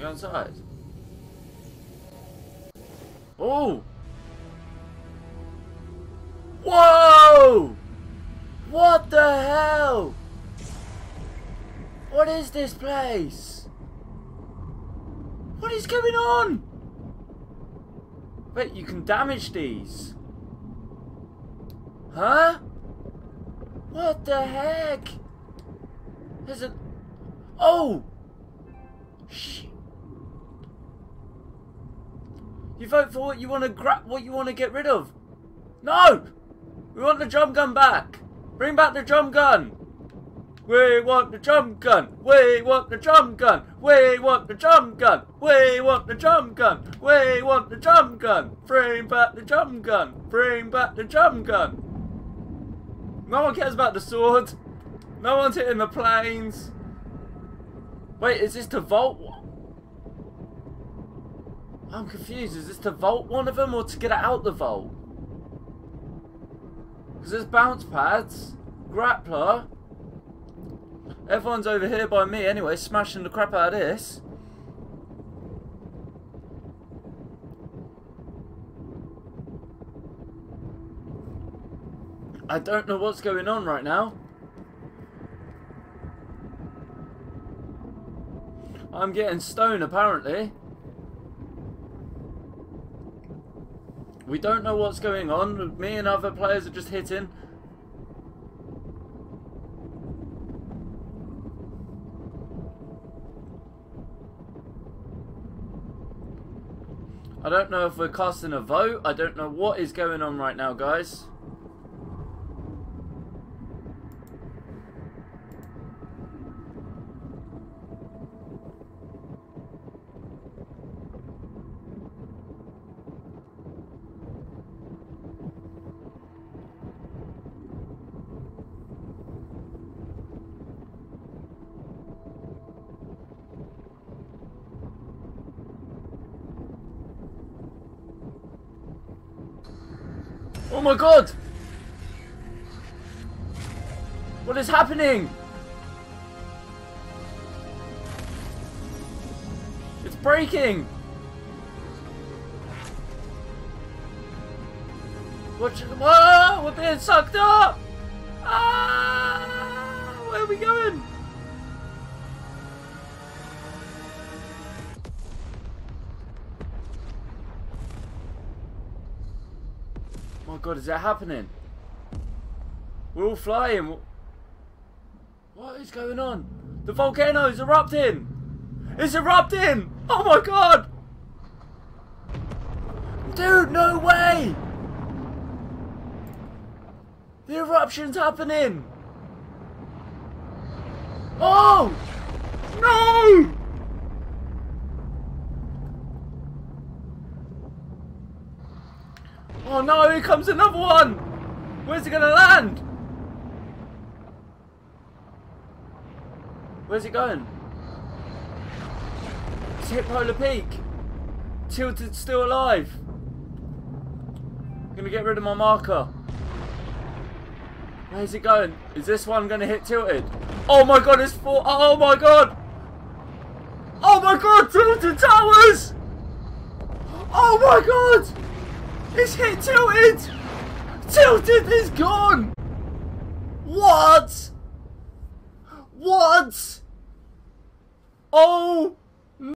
You go inside. Oh! Whoa! What the hell? What is this place? What is going on? Wait, you can damage these. Huh? What the heck? There's a... Oh! Shit. You vote for what you want to what you want to get rid of. No! We want the drum gun back. Bring back the drum gun. We want the drum gun. We want the drum gun. We want the drum gun. We want the drum gun. We want the drum gun. Bring back the drum gun. Bring back the drum gun. No one cares about the sword. No one's hitting the planes. Wait, is this to vault? I'm confused. Is this to vault one of them or to get it out the vault? Because there's bounce pads, grappler. Everyone's over here by me anyway, smashing the crap out of this. I don't know what's going on right now. I'm getting stoned apparently. We don't know what's going on. Me and other players are just hitting. I don't know if we're casting a vote. I don't know what is going on right now, guys. Oh my god! What is happening? It's breaking! Whoa! We're being sucked up! Ah! Where are we going? Oh my god, is that happening? We're all flying. What is going on? The volcano is erupting! It's erupting! Oh my god! Dude, no way! The eruption's happening! Oh! No! Oh no, here comes another one! Where's it gonna land? Where's it going? It's hit Polar Peak. Tilted still alive. I'm gonna get rid of my marker. Where's it going? Is this one gonna hit Tilted? Oh my god, it's four. Oh my god! Oh my god, Tilted Towers! Oh my god! It's hit Tilted! Tilted is gone! What? What?